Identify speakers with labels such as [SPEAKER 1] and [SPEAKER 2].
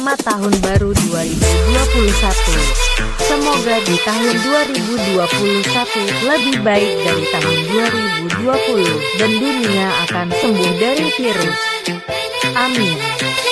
[SPEAKER 1] Selamat Tahun Baru 2021. Semoga di tahun 2021 lebih baik dari tahun 2020 dan dunia akan sembuh dari virus. Amin.